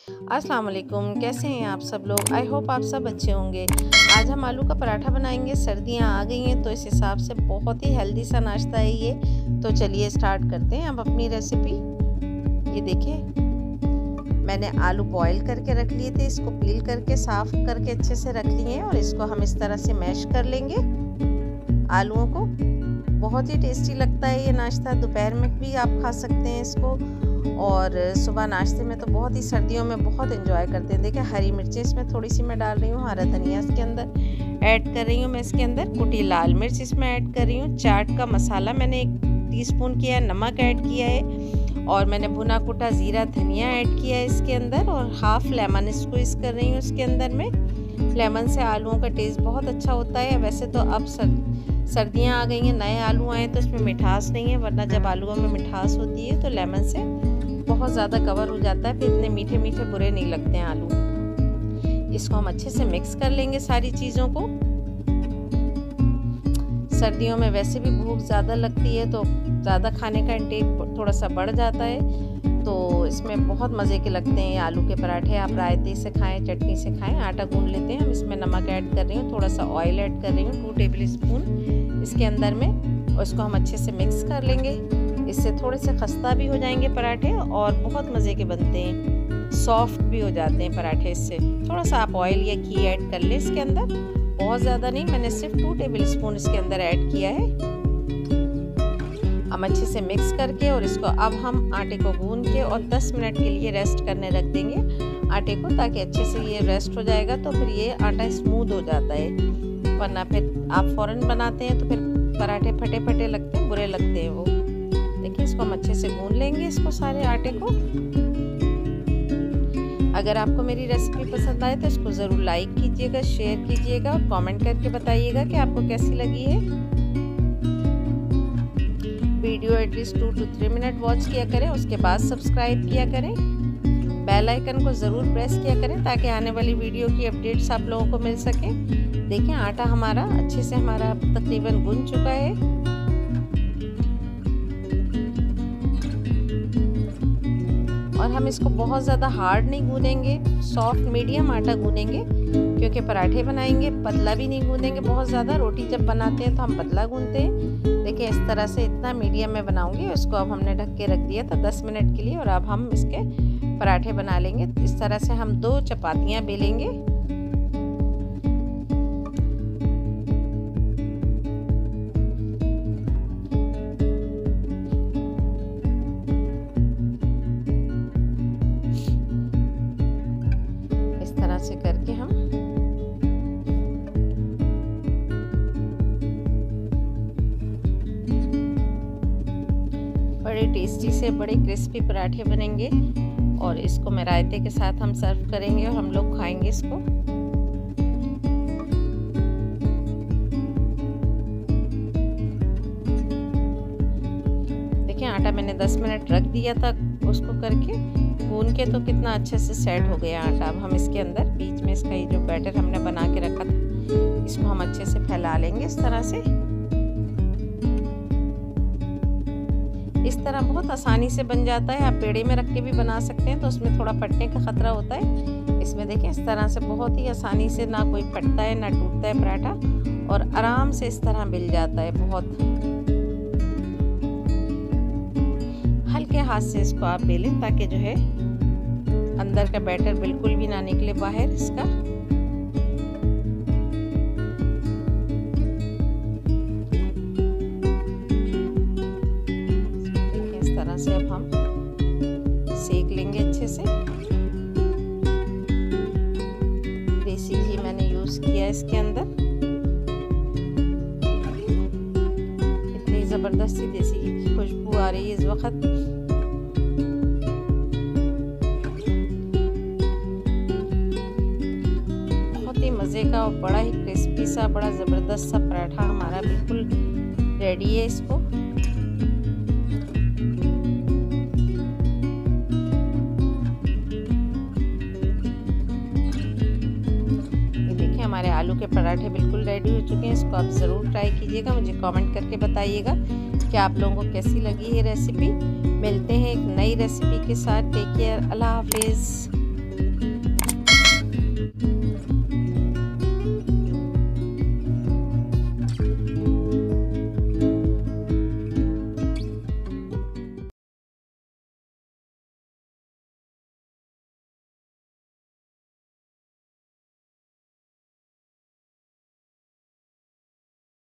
अस्सलाम वालेकुम, कैसे हैं आप सब लोग। आई होप आप सब अच्छे होंगे। आज हम आलू का पराठा बनाएंगे। सर्दियां आ गई हैं तो इस हिसाब से बहुत ही हेल्दी सा नाश्ता है ये। तो चलिए स्टार्ट करते हैं अब अपनी रेसिपी। ये देखिए मैंने आलू बॉईल करके रख लिए थे, इसको पील करके साफ़ करके अच्छे से रख लिए हैं और इसको हम इस तरह से मैश कर लेंगे आलूओं को। बहुत ही टेस्टी लगता है ये नाश्ता, दोपहर में भी आप खा सकते हैं इसको और सुबह नाश्ते में तो बहुत ही सर्दियों में बहुत एंजॉय करते हैं। देखिए हरी मिर्चें इसमें थोड़ी सी मैं डाल रही हूँ, हरा धनिया इसके अंदर ऐड कर रही हूँ मैं, इसके अंदर कुटी लाल मिर्च इसमें ऐड कर रही हूँ, चाट का मसाला मैंने 1 टीस्पून किया है, नमक ऐड किया है और मैंने भुना कुटा ज़ीरा धनिया ऐड किया है इसके अंदर और हाफ लेमन स्क्वीज कर रही हूँ इसके अंदर में। लेमन से आलूओं का टेस्ट बहुत अच्छा होता है। वैसे तो अब सर्दियाँ आ गई हैं, नए आलू आए तो इसमें मिठास नहीं है, वरना जब आलूओं में मिठास होती है तो लेमन से बहुत ज़्यादा कवर हो जाता है, फिर इतने मीठे मीठे बुरे नहीं लगते हैं आलू। इसको हम अच्छे से मिक्स कर लेंगे सारी चीज़ों को। सर्दियों में वैसे भी भूख ज़्यादा लगती है तो ज़्यादा खाने का इंटेक थोड़ा सा बढ़ जाता है, तो इसमें बहुत मज़े के लगते हैं आलू के पराठे। आप रायते से खाएं, चटनी से खाएं। आटा गूंद लेते हैं हम, इसमें नमक ऐड कर रही हूँ, थोड़ा सा ऑयल ऐड कर रही हूँ 2 टेबल स्पून इसके अंदर में और इसको हम अच्छे से मिक्स कर लेंगे। इससे थोड़े से खस्ता भी हो जाएंगे पराठे और बहुत मज़े के बनते हैं, सॉफ्ट भी हो जाते हैं पराठे इससे। थोड़ा सा आप ऑयल या घी ऐड कर लें इसके अंदर, बहुत ज़्यादा नहीं, मैंने सिर्फ 2 टेबल स्पून इसके अंदर ऐड किया है। हम अच्छे से मिक्स करके और इसको अब हम आटे को गूंद के और 10 मिनट के लिए रेस्ट करने रख देंगे आटे को, ताकि अच्छे से ये रेस्ट हो जाएगा तो फिर ये आटा स्मूथ हो जाता है। वरना फिर आप फ़ौरन बनाते हैं तो फिर पराठे फटे फटे लगते हैं, बुरे लगते हैं वो। देखिए इसको हम अच्छे से गूंद लेंगे इसको सारे आटे को। अगर आपको मेरी रेसिपी पसंद आए तो इसको ज़रूर लाइक कीजिएगा, शेयर कीजिएगा और कमेंट करके बताइएगा कि आपको कैसी लगी है video. At least 2 to 3 minute watch किया करें, उसके बाद सब्सक्राइब किया करें, बेल आइकन को ज़रूर प्रेस किया करें ताकि आने वाली वीडियो की अपडेट्स आप लोगों को मिल सके। देखिए आटा हमारा अच्छे से हमारा तकरीबन गूंद चुका है और हम इसको बहुत ज़्यादा हार्ड नहीं गूंदेंगे, सॉफ्ट मीडियम आटा गूंदेंगे क्योंकि पराठे बनाएंगे। पतला भी नहीं गूंदेंगे बहुत ज़्यादा, रोटी जब बनाते हैं तो हम पतला गूंदते हैं। देखिए इस तरह से इतना मीडियम में बनाऊंगी। इसको अब हमने ढक के रख दिया था 10 मिनट के लिए और अब हम इसके पराठे बना लेंगे। इस तरह से हम 2 चपातियाँ बेलेंगे। से करके हम बड़े टेस्टी से बड़े क्रिस्पी पराठे बनेंगे और इसको मैं रायते के साथ हम सर्व करेंगे और हम लोग खाएंगे इसको। देखिए आटा मैंने 10 मिनट रख दिया था उसको करके गूंद के, तो कितना अच्छे से सेट हो गया आटा। अब हम इसके अंदर बीच में इसका ये जो बैटर हमने बना के रखा था इसको हम अच्छे से फैला लेंगे इस तरह से। इस तरह बहुत आसानी से बन जाता है। आप पेड़े में रख के भी बना सकते हैं तो उसमें थोड़ा फटने का खतरा होता है। इसमें देखें इस तरह से बहुत ही आसानी से, ना कोई फटता है ना टूटता है पराठा और आराम से इस तरह मिल जाता है। बहुत हल्के हाथ से इसको आप बेलें ताकि जो है अंदर का बैटर बिल्कुल भी ना निकले बाहर इसका। देखिए इस तरह से अब हम सेक लेंगे अच्छे से। देसी घी मैंने यूज किया इसके अंदर, इतनी जबरदस्ती देसी घी की खुशबू आ रही है इस वक्त। मज़े का और बड़ा ही क्रिस्पी सा, बड़ा ज़बरदस्त सा पराठा हमारा बिल्कुल रेडी है। इसको ये देखिए हमारे आलू के पराठे बिल्कुल रेडी हो चुके हैं। इसको आप ज़रूर ट्राई कीजिएगा, मुझे कमेंट करके बताइएगा कि आप लोगों को कैसी लगी ये रेसिपी। मिलते हैं एक नई रेसिपी के साथ। टेक केयर, अल्लाह हाफिज़।